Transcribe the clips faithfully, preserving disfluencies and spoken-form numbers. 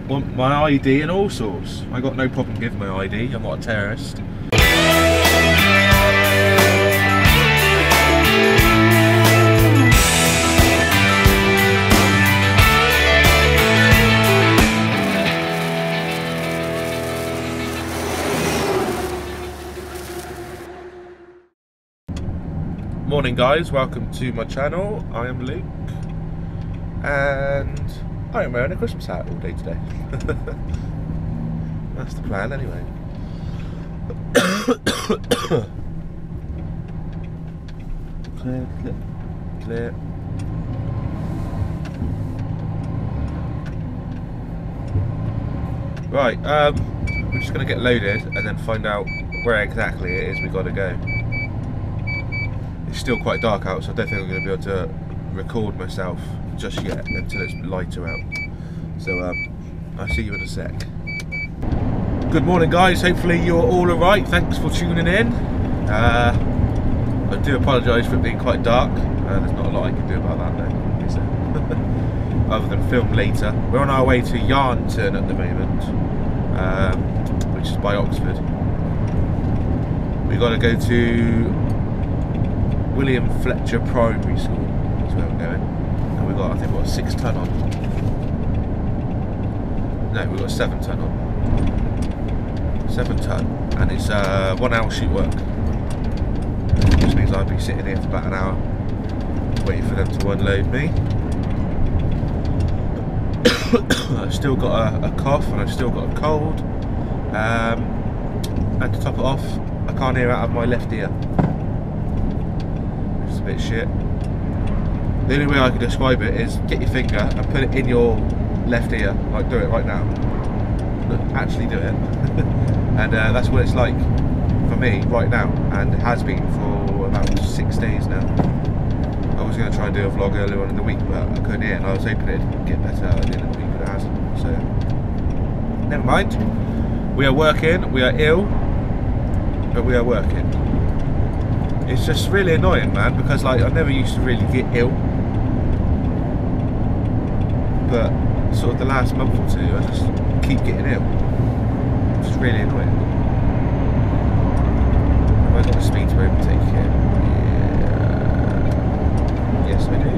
want my I D and all sorts. I got no problem giving my I D, I'm not a terrorist. Morning guys, welcome to my channel. I am Luke and I am wearing a Christmas hat all day today. That's the plan anyway. Clear, clear, clear. Right, um, we're just going to get loaded and then find out where exactly it is we got to go. It's still quite dark out, so I don't think I'm going to be able to record myself just yet until it's lighter out. So um, I'll see you in a sec. Good morning guys, hopefully you're all alright, thanks for tuning in. Uh, I do apologise for it being quite dark, uh, there's not a lot I can do about that though, is there? Other than film later. We're on our way to Yarnton at the moment, um, which is by Oxford. We've got to go to William Fletcher Primary School is where we're going, and we've got, I think, what, a six ton on. No, we've got a seven ton on. Seven ton, and it's uh, one hour shoot work, which means I'll be sitting here for about an hour waiting for them to unload me. I've still got a, a cough and I've still got a cold, um, and to top it off, I can't hear out of my left ear. Bit shit. The only way I can describe it is get your finger and put it in your left ear, like do it right now. Look, actually do it. And uh, that's what it's like for me right now, and it has been for about six days now. I was going to try and do a vlog earlier on in the week, but I couldn't hear it, and I was hoping it'd get better at the end of the week, but it hasn't. So never mind. We are working. We are ill, but we are working. It's just really annoying, man, because like I never used to really get ill, but sort of the last month or two I just keep getting ill. It's just really annoying. Have I got the speed to overtake here? Yeah. Yes, I do.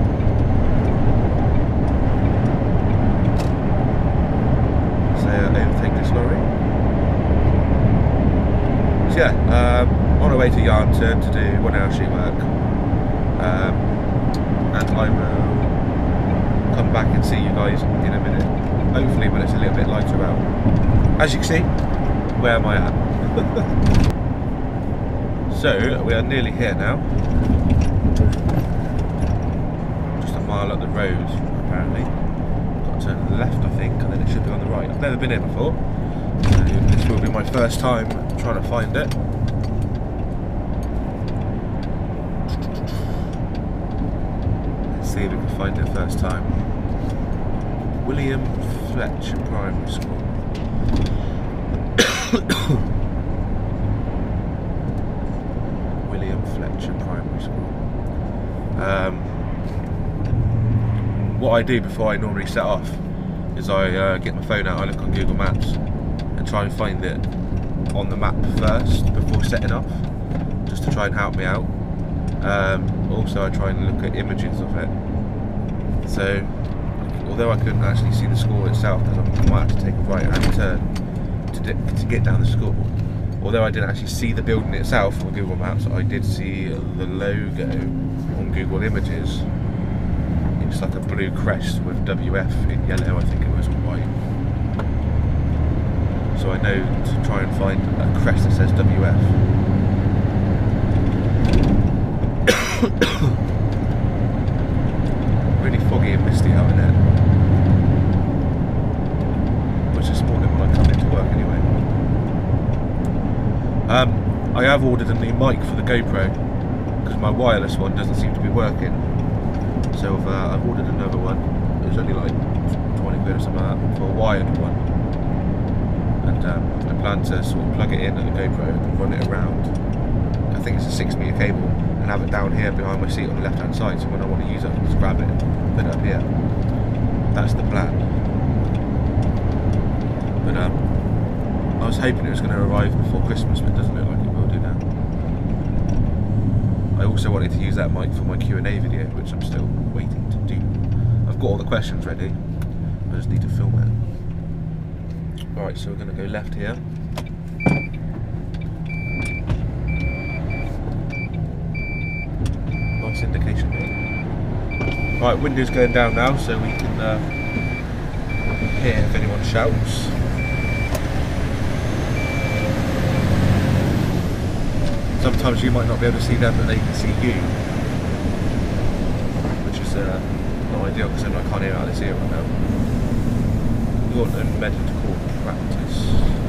So I overtake this lorry. So yeah. Um, on our way to Yarnton to do one hour shoot work, um, and I will come back and see you guys in a minute, hopefully when it's a little bit lighter out. As you can see, where am I at? So we are nearly here now, just a mile up the road apparently. Got to turn to the left I think, and then it should be on the right. I've never been here before, so this will be my first time trying to find it. See if we can find it first time. William Fletcher Primary School. William Fletcher Primary School. Um, what I do before I normally set off is I uh, get my phone out, I look on Google Maps and try and find it on the map first before setting off, just to try and help me out. Um, also I try and look at images of it, so although I couldn't actually see the school itself because I might have to take a right hand turn to, to get down the school, although I didn't actually see the building itself on Google Maps, I did see the logo on Google Images. It's like a blue crest with W F in yellow, I think it was, or white. So I know to try and find a crest that says W F. Really foggy and misty out in there, which this morning when I come into work anyway. Um, I have ordered a new mic for the GoPro because my wireless one doesn't seem to be working, so I've, uh, I've ordered another one. It was only like twenty quid or something like that for a wired one, and um, I plan to sort of plug it in at the GoPro and run it around. I think it's a six metre cable, and have it down here behind my seat on the left hand side, so when I want to use it I can just grab it and put it up here. That's the plan. um, I was hoping it was going to arrive before Christmas, but it doesn't look like it will do now. I also wanted to use that mic for my Q and A video, which I'm still waiting to do. I've got all the questions ready, I just need to film it. Right, so we're going to go left here. Nice indication, mate. Right, window's going down now, so we can uh, hear if anyone shouts. Sometimes you might not be able to see them, but they can see you, which is uh, not ideal because then I can't hear how they see it right now. You want a medical practice.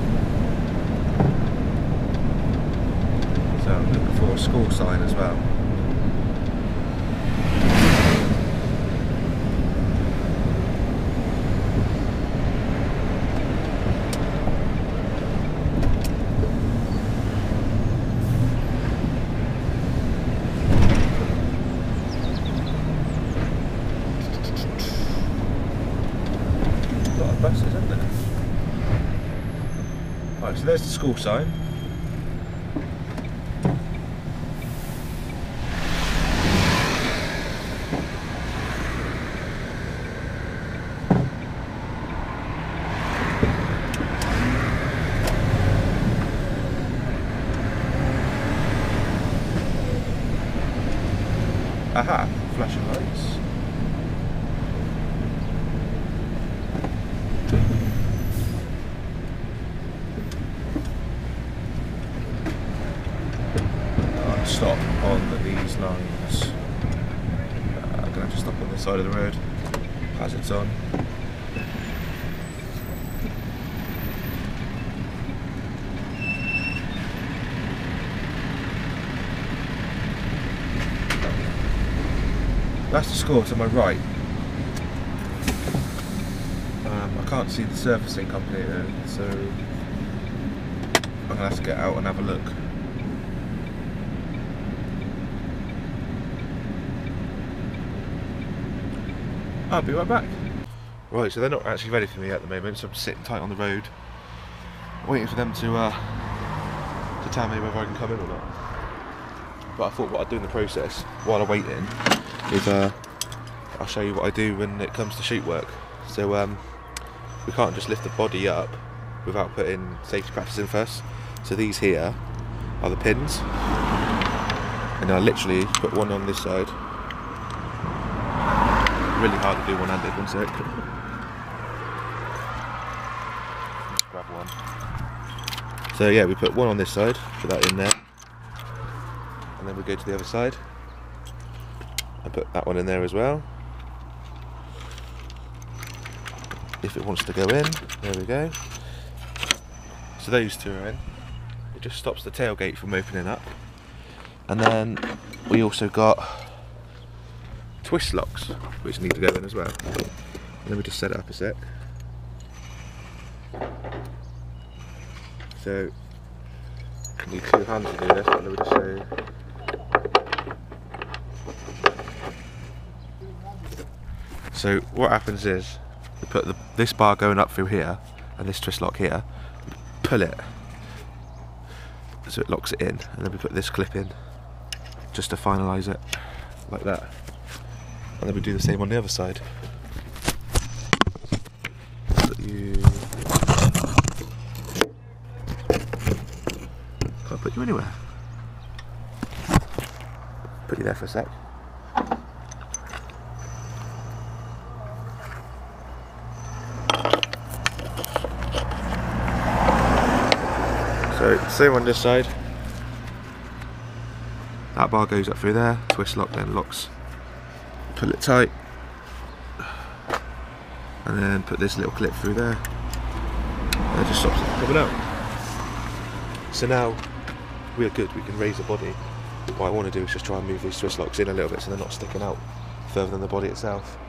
So I'm looking for a school sign as well. Buses, isn't there? Right, so there's the school sign. Aha, flashing lights. Stop on these lines. Uh, I'm going to have to stop on this side of the road. Hazards on. That's the score to my right. Um, I can't see the surfacing company there, so I'm going to have to get out and have a look. I'll be right back. Right, so they're not actually ready for me at the moment, so I'm sitting tight on the road, waiting for them to uh, to tell me whether I can come in or not. But I thought what I'd do in the process, while I'm waiting, is uh, I'll show you what I do when it comes to shoot work. So um, we can't just lift the body up without putting safety practice in first. So these here are the pins, and I literally put one on this side. Really hard to do one-handed, one sec. Grab one. So yeah, we put one on this side, put that in there, and then we go to the other side and put that one in there as well. If it wants to go in, there we go. So those two are in. It just stops the tailgate from opening up. And then we also got twist locks, which need to go in as well. Let me just set it up a sec. So, I need two hands to do this, but let me just show you. So, what happens is, we put the, this bar going up through here, and this twist lock here, pull it, so it locks it in, and then we put this clip in, just to finalise it, like that. And then we do the same on the other side. Put you... Can't put you anywhere. Put you there for a sec. So, same on this side. That bar goes up through there, twist lock then locks. Pull it tight, and then put this little clip through there, and it just stops it from coming out. So now we're good, we can raise the body. What I want to do is just try and move these twist locks in a little bit so they're not sticking out further than the body itself.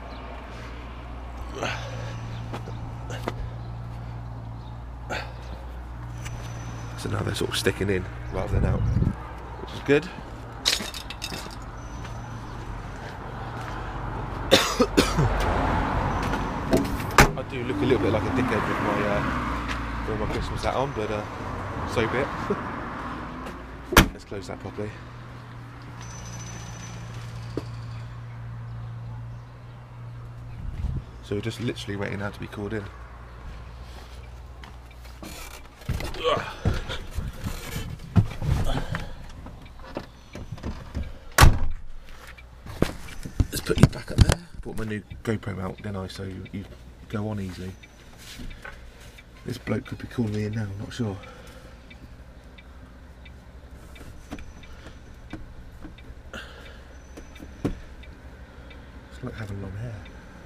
So now they're sort of sticking in rather than out, which is good. I do look a little bit like a dickhead with my uh, throw my Christmas hat on, but uh, so be it. Let's close that properly. So we're just literally waiting now to be called in. Let's put you back up there. Bought my new GoPro mount, didn't I? So you, you go on easily. This bloke could be calling me in now, I'm not sure. It's like having long hair.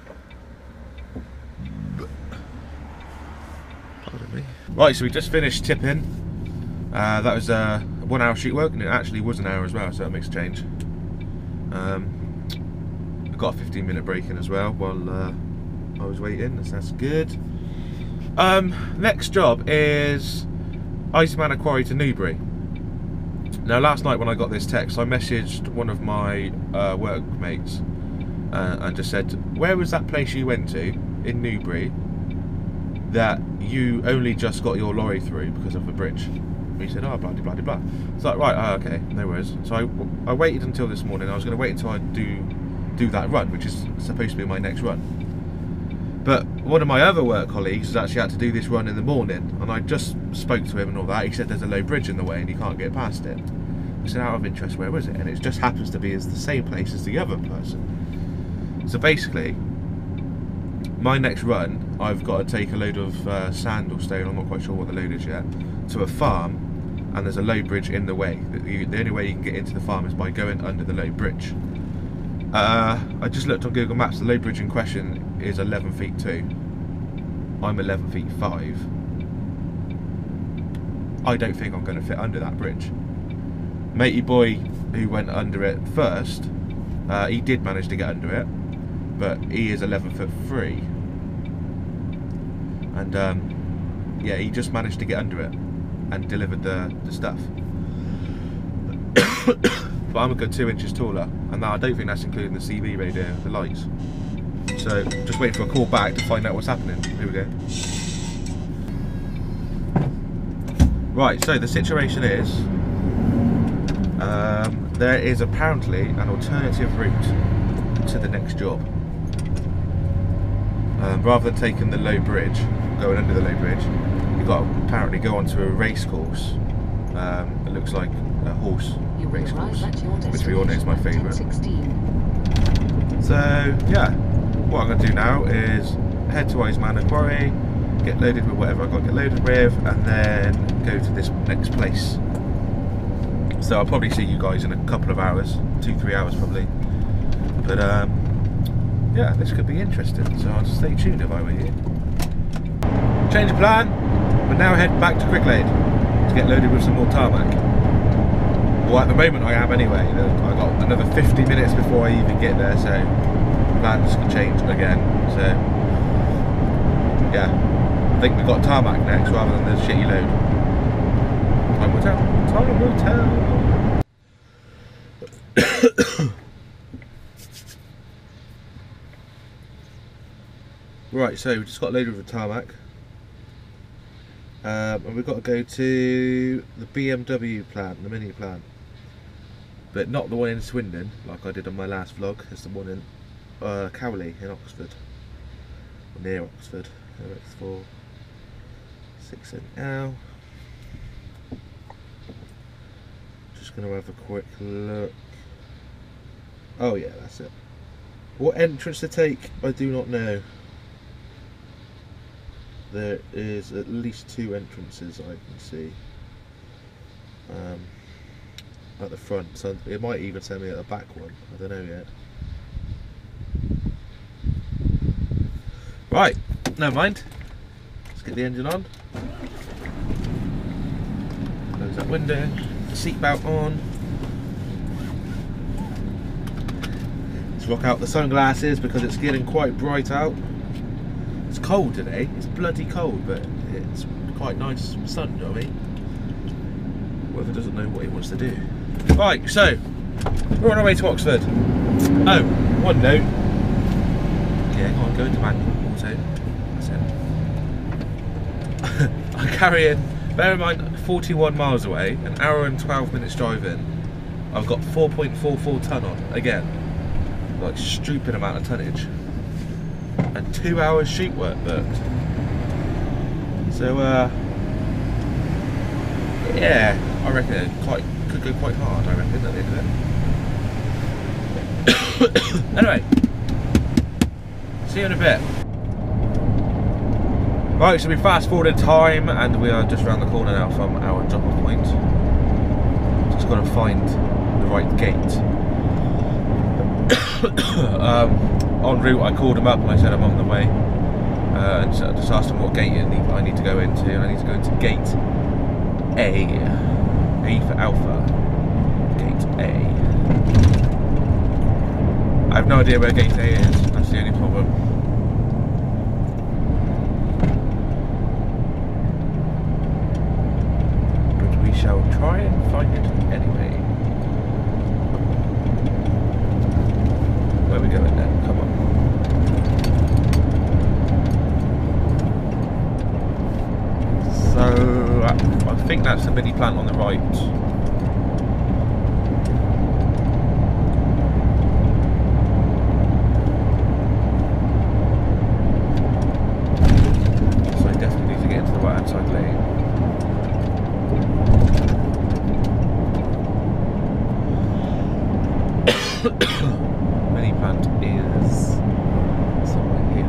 Pardon me. Right, so we just finished tipping. Uh, that was a one hour shoot work, and it actually was an hour as well, so that makes a change. Um, I got a fifteen minute break in as well while uh, I was waiting, so that's good. Um, next job is Iceman Quarry to Newbury. Now last night when I got this text, I messaged one of my uh, workmates uh, and just said, where was that place you went to in Newbury that you only just got your lorry through because of the bridge? And he said, oh, blah, blah, blah, blah. It's like, right, oh, okay, no worries. So I, I waited until this morning. I was going to wait until I do, do that run, which is supposed to be my next run. But one of my other work colleagues has actually had to do this run in the morning, and I just spoke to him and all that. He said there's a low bridge in the way and he can't get past it. I said, out of interest, where was it? And it just happens to be as the same place as the other person. So basically, my next run, I've got to take a load of uh, sand or stone, I'm not quite sure what the load is yet, to a farm, and there's a low bridge in the way. The, the only way you can get into the farm is by going under the low bridge. Uh, I just looked on Google Maps, the low bridge in question is eleven feet two. I'm eleven feet five. I don't think I'm going to fit under that bridge. Matey boy who went under it first, uh, he did manage to get under it, but he is eleven foot three. And um, yeah, he just managed to get under it and delivered the, the stuff. But I'm a good two inches taller, and that, I don't think that's including the C B radio, the lights. So just waiting for a call back to find out what's happening. Here we go. Right, so the situation is, um, there is apparently an alternative route to the next job. Um, rather than taking the low bridge, going under the low bridge, you've got to apparently go onto a race course. Um, it looks like a horse race course, which we all know is my favourite. So yeah, what I'm going to do now is head to Iceman Quarry, get loaded with whatever I've got to get loaded with, and then go to this next place. So I'll probably see you guys in a couple of hours, two, three hours probably. But um, yeah, this could be interesting, so I'll just stay tuned if I were you. Change of plan, but now head back to Cricklade to get loaded with some more tarmac. Well, at the moment I am anyway. I've got another fifty minutes before I even get there, so plans can change again. So yeah, I think we've got tarmac next rather than the shitty load. Time will tell. Time will tell. Right, so we just got loaded with the tarmac. Um, and we've got to go to the B M W plant, the mini plant. But not the one in Swindon, like I did on my last vlog. It's the one in uh, Cowley in Oxford. Or near Oxford. O X four six N L. Just going to have a quick look. Oh yeah, that's it. What entrance to take, I do not know. There is at least two entrances I can see um, at the front, so it might even send me at the back one, I don't know yet. Right, never mind, let's get the engine on, close that window, the seatbelt on, let's rock out the sunglasses because it's getting quite bright out. It's cold today, it's bloody cold, but it's quite nice sun, you know what I mean? Weather doesn't know what he wants to do. Right, so, we're on our way to Oxford. Oh, one note. Yeah, go on, go into manual, auto. That's it. I I'm carrying, bear in mind, forty-one miles away, an hour and twelve minutes driving. I've got four point four four tonne on, again. Like, stupid amount of tonnage. And two hours sheet work booked. So, uh, yeah, I reckon it quite, could go quite hard, I reckon, at the end of it. Anyway, see you in a bit. Right, so we fast forwarded time and we are just around the corner now from our drop off point. Just got to find the right gate. um, en route I called him up and I said I'm on the way. Uh, and so I just asked him what gate I need to go into, and I need to go into gate A. A for Alpha. Gate A. I have no idea where gate A is, that's the only problem. But we shall try and find it anyway. Where are we going then? Come on. So, I think that's the mini plant on the right. So I definitely need to get into the right hand side lane. Mini plant is somewhere here.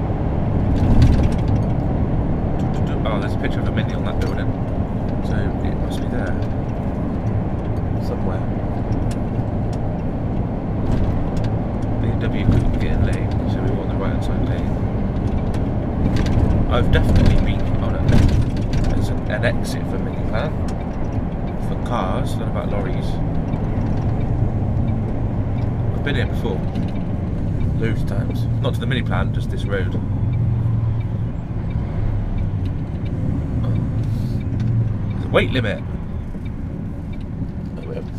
Oh, there's a picture of a mini on that building, so it must be there somewhere. B M W couldn't get in lane, so we want the right hand side lane. I've definitely been on it. There's an, an exit for mini plant for cars, not about lorries. I've been here before, loads of times. Not to the mini plant, just this road. Weight limit. Oh, yeah.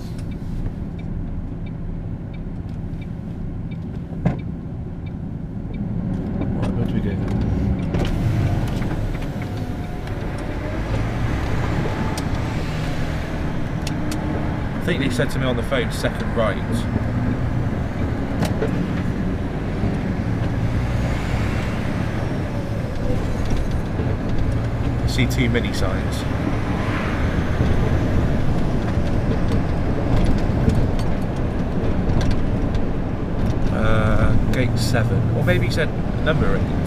Right, where do we go then? I think they said to me on the phone, second right. I see two mini signs. Gate seven, or maybe he said number eight.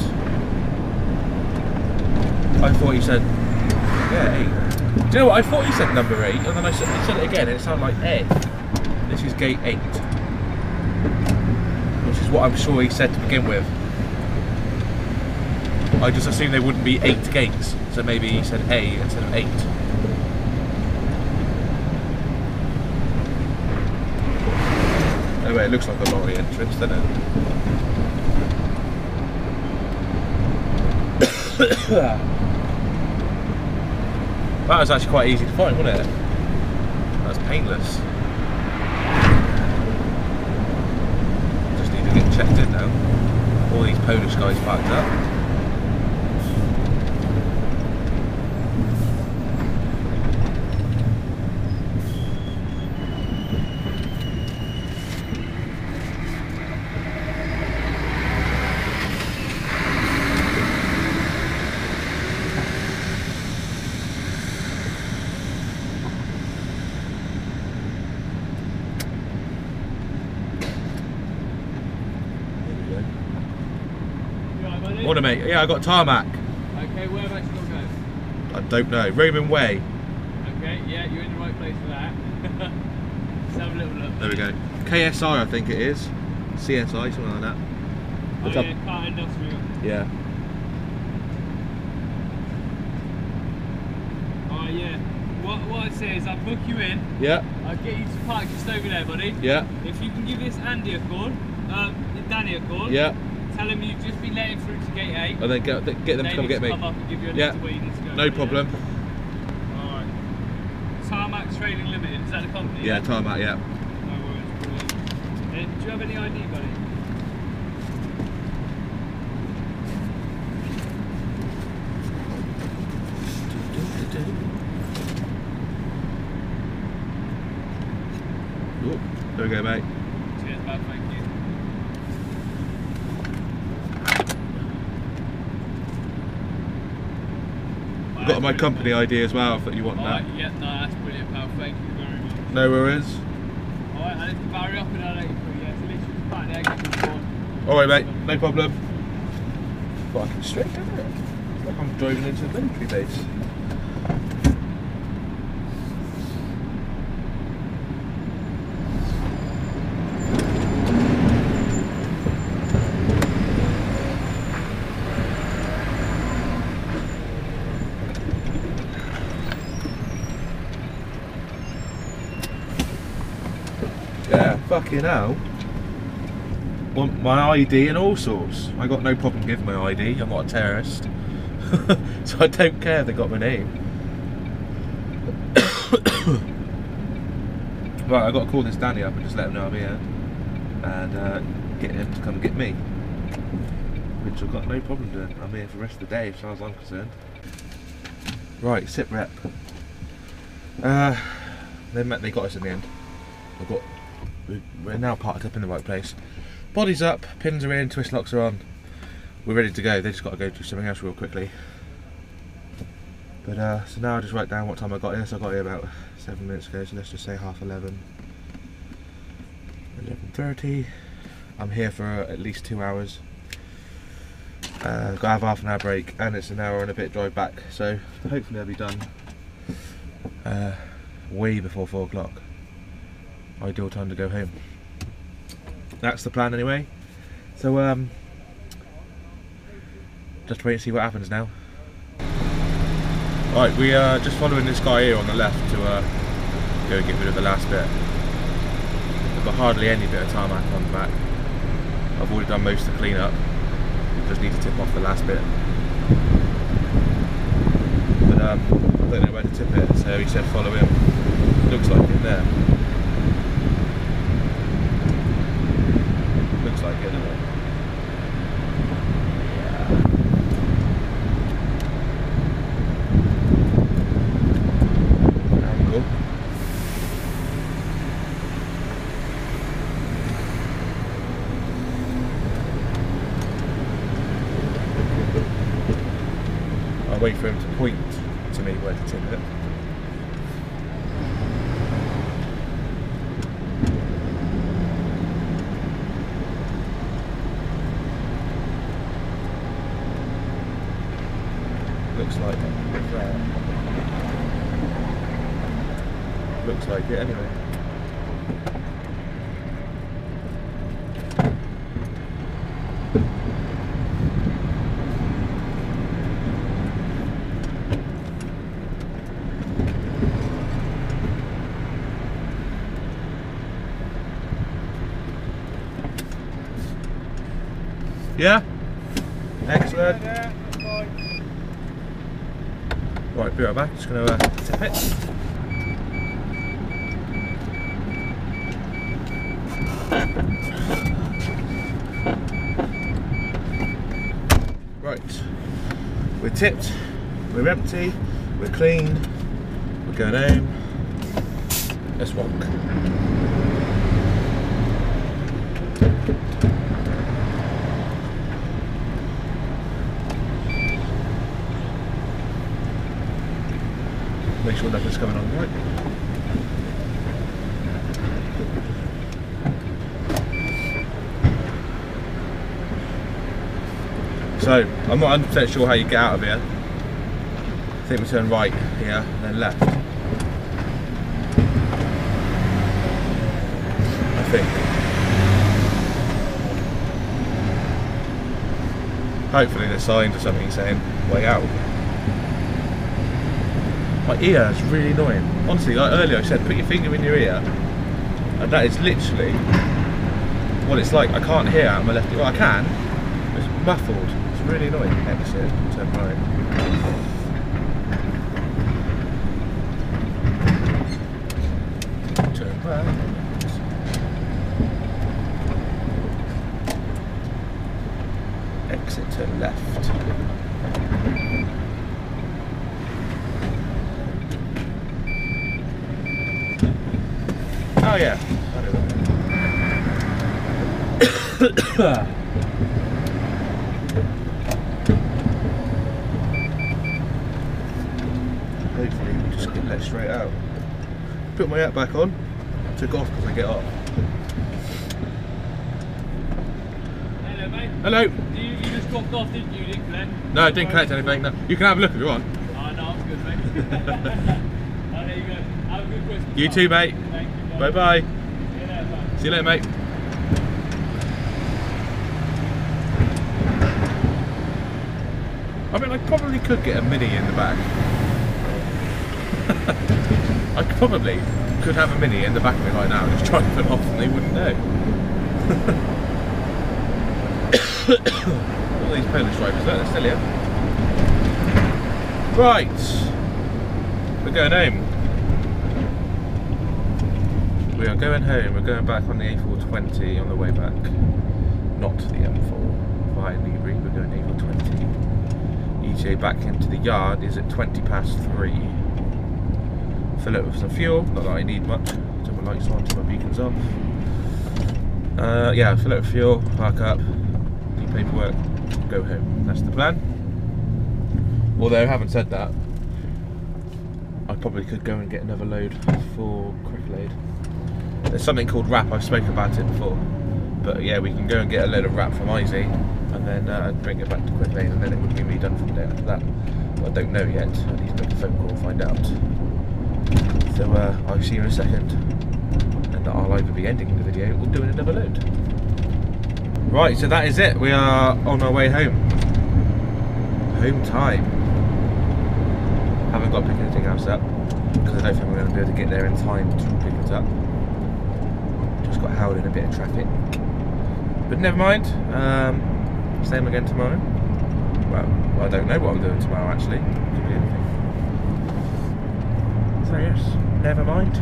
I thought he said, yeah, eight. Do you know what? I thought he said number eight, and then I said, he said it again, and it sounded like A. This is gate eight, which is what I'm sure he said to begin with. I just assumed there wouldn't be eight gates, so maybe he said A instead of eight. Anyway, it looks like a lorry entrance, doesn't it? That was actually quite easy to find, wasn't it? That was painless. Just need to get checked in now. All these Polish guys parked up. Morning, mate. Yeah, I got tarmac. Okay, where about you going to go? I don't know. Roman Way. Okay, yeah, you're in the right place for that. Let's have a little look. There we go. K S I, I think it is. C S I, something like that. Oh, yeah, car industrial. Yeah. Oh, yeah. What, what I'd say is I'll book you in. Yeah. I'll get you to park just over there, buddy. Yeah. If you can give this Andy a call, um, Danny a call. Yeah. Tell him you've just been letting through to gate eight. And then get, get them to come get me. Come up and give you a yeah. list of where you need to go. No problem. Yeah. Alright. Tarmac Trading Limited, is that the company? Yeah, tarmac, yeah. No worries, brilliant. Uh, do you have any I D, buddy? There we go, mate. Cheers, bud, thank you. I've got my company I D as well if you want that. Alright, yeah, no, that's brilliant, pal. Thank you very much. No worries. Alright, I need to barry up and I'll let you through. Yeah, so literally just back there, get the board. Alright, mate, no problem. Fucking straight, isn't it? It's like I'm driving into the military base. Yeah, fucking hell. Want my I D and all sorts. I got no problem giving my I D, I'm not a terrorist. So I don't care if they got my name. Right, I've got to call this Danny up and just let him know I'm here. And uh, get him to come get me. Which I've got no problem doing. I'm here for the rest of the day as far as I'm concerned. Right, sit rep. Uh, they met, they got us in the end. We've got, we're now parked up in the right place. Body's up, pins are in, twist locks are on. We're ready to go. They just got to go do something else real quickly. But uh, so now I just write down what time I got here. So I got here about seven minutes ago. So let's just say half eleven. eleven thirty. I'm here for uh, at least two hours. Uh, got to have half an hour break, and it's an hour and a bit drive back. So hopefully I'll be done uh, way before four o'clock. Ideal time to go home. That's the plan anyway. So um, just wait and see what happens now. Right, we are just following this guy here on the left to uh, go get rid of the last bit. I've got hardly any bit of tarmac on the back. I've already done most of the clean up. Just need to tip off the last bit. But um, I don't know where to tip it, so he said follow him. Looks like in there. Looks like it, doesn't it? Angle. I'll wait for him to point to me where to tip it. Looks like it. There. Looks like it anyway. Yeah? Excellent. Right, be right back. Just going to uh, tip it. Right, we're tipped, we're empty, we're clean, we're going home. Let's walk. Make sure nothing's coming on right. So, I'm not one hundred percent sure how you get out of here. I think we turn right here and then left. I think. Hopefully there's signs or something saying way out. My ear is really annoying. Honestly, like earlier I said, put your finger in your ear, and that is literally what it's like. I can't hear out of my left ear. Well, I can, but it's muffled. It's really annoying. Exit, turn right. Turn right. Exit, turn left. Oh yeah, I know that. Hopefully we just get let straight out. Put my hat back on, took off because I get off. Hello, mate. Hello. You, you just dropped off, didn't you? You didn't collect? No, I didn't collect anything. No. You can have a look if you want. Oh, no, I'm good, mate. Oh, there you go. Have a good Christmas. You too, mate. Thank you. Bye bye. See you later, mate. See you later, mate. I mean, I probably could get a Mini in the back. I could probably could have a Mini in the back of it right now, just driving it off and they wouldn't know. All these Polish drivers, look, they're still here. Right, we're going home. We are going home, we're going back on the A four twenty on the way back. Not the M four via Newbury, we're going A four twenty. E T A back into the yard is at twenty past three. Fill it with some fuel, not that I need much. Turn my lights on, turn my beacons off. Uh, yeah, fill it with fuel, park up, do paperwork, go home. That's the plan. Although, having said that, I probably could go and get another load for Cricklade. There's something called wrap, I've spoken about it before. But yeah, we can go and get a load of wrap from Izzy and then uh, bring it back to Cricklade, and then it would be me done for the day after that. But I don't know yet, I need to make a phone call and find out. So uh, I'll see you in a second, and I'll either be ending the video or doing another load. Right, so that is it. We are on our way home. Home time. Haven't got to pick anything else up because I don't think we're going to be able to get there in time to pick it up. Just got held in a bit of traffic, but never mind. Um, same again tomorrow. Well, I don't know what I'm doing tomorrow actually. Could be anything. So yes, never mind.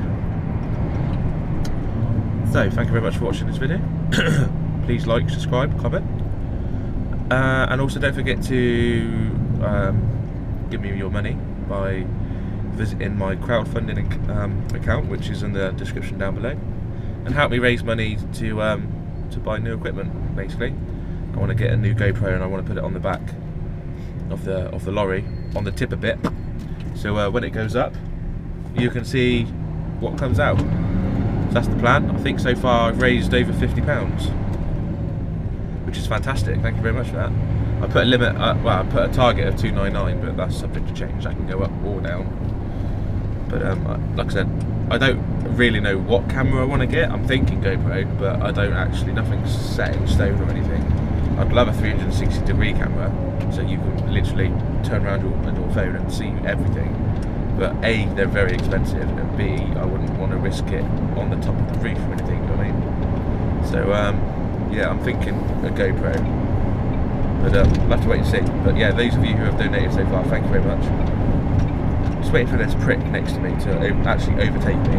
So thank you very much for watching this video. Please like, subscribe, comment, uh, and also don't forget to um, give me your money by visiting my crowdfunding um, account, which is in the description down below, and help me raise money to um, to buy new equipment. Basically, I want to get a new GoPro and I want to put it on the back of the of the lorry on the tipper bit, so uh, when it goes up, you can see what comes out. So that's the plan. I think so far I've raised over fifty pounds, which is fantastic. Thank you very much for that. I put a limit, uh, well, I put a target of two ninety-nine, but that's subject to change. That can go up or down. But um, like I said, I don't really know what camera I want to get. I'm thinking GoPro, but I don't actually, nothing's set in stone or anything. I'd love a three hundred sixty degree camera, so you can literally turn around your, your phone and see everything. But A, they're very expensive, and B, I wouldn't want to risk it on the top of the roof or anything, you know what I mean? So um, yeah, I'm thinking a GoPro. But um, we'll have to wait and see. But yeah, those of you who have donated so far, thank you very much. Just waiting for this prick next to me to actually overtake me.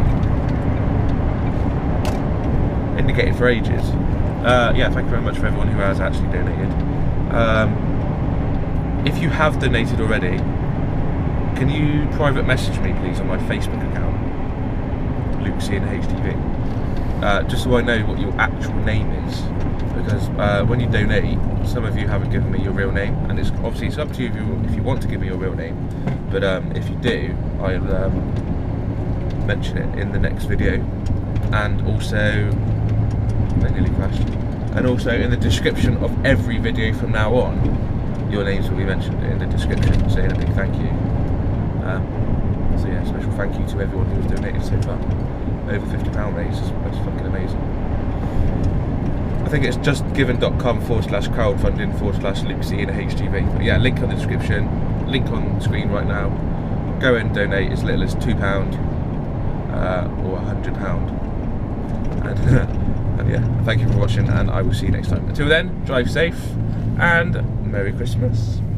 Indicated for ages. Uh, yeah, thank you very much for everyone who has actually donated. Um, if you have donated already, can you private message me please on my Facebook account, Luke C N H D V, uh, just so I know what your actual name is. Because uh, when you donate, some of you haven't given me your real name, and it's obviously it's up to you if you, if you want to give me your real name. But um, if you do, I'll um, mention it in the next video, and also, I nearly crashed, and also in the description of every video from now on, your names will be mentioned in the description, saying a big thank you. Um, so yeah, special thank you to everyone who has donated so far. Over fifty pound raised, that's fucking amazing. I think it's justgiven.com forward slash crowdfunding forward slash Luke C N H D V. But yeah, link on the description, link on the screen right now. Go and donate as little as two pounds uh, or one hundred pounds. And, and yeah, thank you for watching, and I will see you next time. Until then, drive safe and Merry Christmas.